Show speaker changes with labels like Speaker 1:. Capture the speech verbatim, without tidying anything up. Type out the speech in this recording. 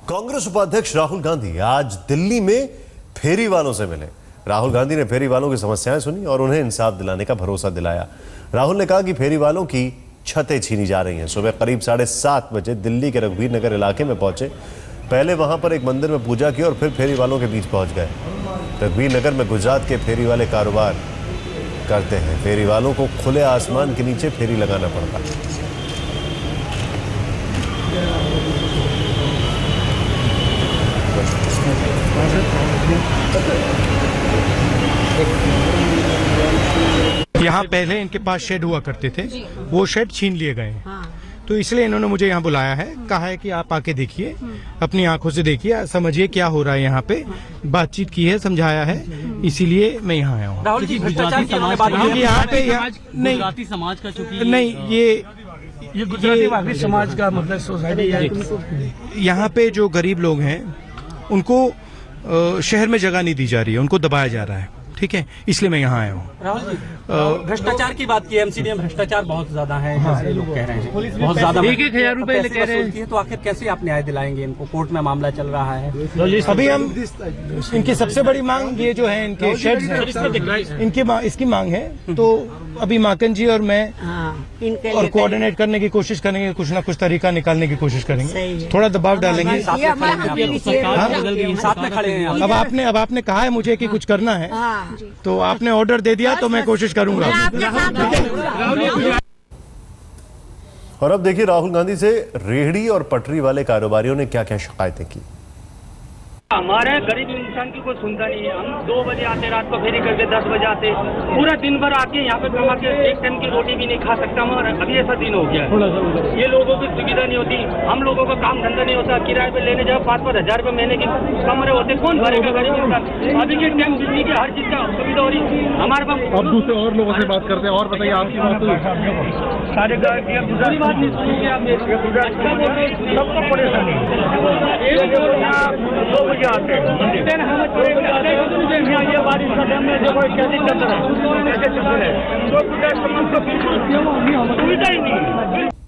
Speaker 1: कांग्रेस उपाध्यक्ष राहुल गांधी आज दिल्ली में फेरी वालों से मिले। राहुल गांधी ने फेरी वालों की समस्याएं सुनी और उन्हें इंसाफ दिलाने का भरोसा दिलाया। राहुल ने कहा कि फेरी वालों की छतें छीनी जा रही हैं। सुबह करीब साढ़े सात बजे दिल्ली के रघुवीर नगर इलाके में पहुंचे। पहले वहां पर एक मंदिर में पूजा की और फिर फेरी वालों के बीच पहुंच गए। रघुवीर नगर में गुजरात के फेरी वाले कारोबार करते हैं। फेरी वालों को खुले आसमान के नीचे फेरी लगाना पड़ता है।
Speaker 2: यहाँ पहले इनके पास शेड हुआ करते थे, वो शेड छीन लिए गए हैं। तो इसलिए इन्होंने मुझे यहाँ बुलाया है, कहा है कि आप आके देखिए, अपनी आंखों से देखिए, समझिए क्या हो रहा है यहाँ पे। बातचीत की है, समझाया है, इसीलिए मैं यहाँ आया हूँ।
Speaker 3: राहुल जी, भ्रष्टाचार की हमने बात की है
Speaker 2: यहाँ पे नहीं,
Speaker 3: गुजराती समाज का चूंकि
Speaker 2: नहीं ये
Speaker 4: ये गुजराती समाज का मतलब सोसाइटी है।
Speaker 2: यहाँ पे जो गरीब लोग हैं उनको शहर में जगह नहीं दी जा रही है, उनको दबाया जा रहा है। ठीक है, इसलिए मैं यहाँ आया हूँ।
Speaker 3: राहुल जी, भ्रष्टाचार की बात की, एमसीडी में भ्रष्टाचार बहुत ज्यादा है, जैसे लोग कह रहे हैं, बहुत ज्यादा
Speaker 4: एक एक हजार रुपए कह रहे हैं।
Speaker 3: तो आखिर कैसे आप न्याय दिलाएंगे इनको? कोर्ट में मामला चल रहा है।
Speaker 2: अभी हम इनकी सबसे बड़ी मांग ये जो है इनके शेड्स हैं, इनकी इसकी मांग है। तो अभी माकन जी और मैं और कोऑर्डिनेट करने की कोशिश करेंगे, कुछ ना कुछ तरीका निकालने की कोशिश करेंगे, थोड़ा दबाव डालेंगे।
Speaker 3: साथ में खड़े हैं।
Speaker 2: अब आपने अब आपने कहा है मुझे कि कुछ करना है, तो आपने ऑर्डर दे दिया तो मैं कोशिश करूंगा।
Speaker 1: और अब देखिए राहुल गांधी से रेहड़ी और पटरी वाले कारोबारियों ने क्या क्या शिकायतें की।
Speaker 5: हमारे गरीब इंसान की कोई सुनता नहीं है। हम दो बजे आते, रात को फेरी करके दस बजे आते, पूरा दिन भर आके यहाँ पे कमा के एक टाइम की रोटी भी नहीं खा सकता हूँ। अभी ऐसा दिन हो गया है, ये लोगों की सुविधा नहीं होती, हम लोगों का काम धंधा नहीं होता। किराए पे लेने जाओ, पाँच पाँच हजार रुपये महीने की कमरे होते, कौन भरेगा गरीब इंसान? अभी के टाइम बिजली की हर चीज का सुविधा हो रही है हमारे पास।
Speaker 4: अब दूसरे और लोगों से बात करते हैं। और बताइए आपकी बात।
Speaker 5: सारे दूसरी बात नहीं सुनिए आप, सबको परेशानी दो बजे आते हैं, ये बारिश का टाइम में जो कैसे चल रहा है, कैसे चल रहा है, तो सुविधा ही नहीं है।